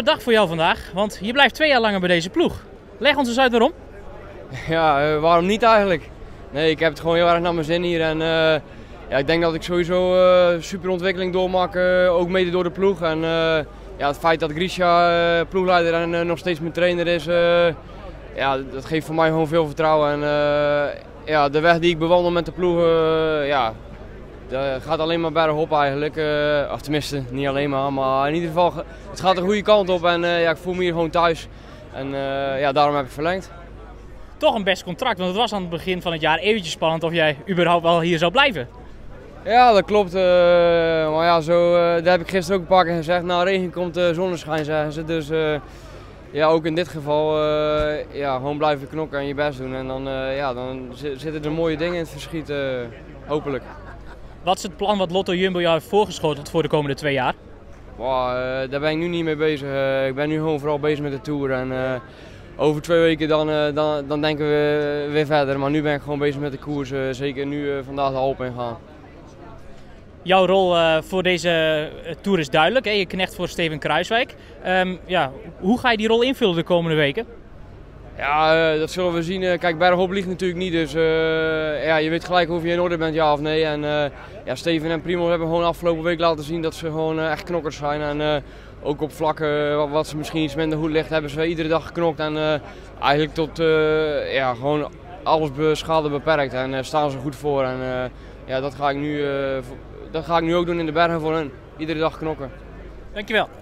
bijzondere dag voor jou vandaag, want je blijft 2 jaar langer bij deze ploeg. Leg ons eens uit waarom. Ja, waarom niet eigenlijk? Nee, ik heb het gewoon heel erg naar mijn zin hier en ja, ik denk dat ik sowieso super ontwikkeling doormaak, ook mede door de ploeg. En ja, het feit dat Grisha ploegleider en nog steeds mijn trainer is, ja, dat geeft voor mij gewoon veel vertrouwen. En ja, de weg die ik bewandel met de ploeg, ja, dat gaat alleen maar bergop eigenlijk. Of tenminste, niet alleen maar in ieder geval, het gaat de goede kant op en ja, ik voel me hier gewoon thuis. En ja, daarom heb ik verlengd. Toch een best contract, want het was aan het begin van het jaar eventjes spannend of jij überhaupt wel hier zou blijven. Ja, dat klopt. Maar ja, dat heb ik gisteren ook een paar keer gezegd. Nou, regen komt, zonneschijn zeggen ze. Dus ja, ook in dit geval ja, gewoon blijven knokken en je best doen. En dan, ja, dan zitten er mooie dingen in het verschiet, hopelijk. Wat is het plan wat Lotto Jumbo jou heeft voorgeschoteld voor de komende 2 jaar? Wow, daar ben ik nu niet mee bezig. Ik ben nu gewoon vooral bezig met de Tour. En over 2 weken dan denken we weer verder. Maar nu ben ik gewoon bezig met de koers. Zeker nu vandaag de Alpen in gaan. Jouw rol voor deze Tour is duidelijk. Hè? Je knecht voor Steven Kruijswijk. Ja, hoe ga je die rol invullen de komende weken? Ja, dat zullen we zien. Kijk, bergop ligt natuurlijk niet, dus ja, je weet gelijk of je in orde bent, ja of nee. En ja, Steven en Primož hebben gewoon afgelopen week laten zien dat ze gewoon echt knokkers zijn. En ook op vlakken wat ze misschien iets minder goed ligt, hebben ze iedere dag geknokt. En eigenlijk tot ja, gewoon alles schade beperkt en staan ze goed voor. En ja, dat ga ik nu ook doen in de bergen voor hen. Iedere dag knokken. Dankjewel.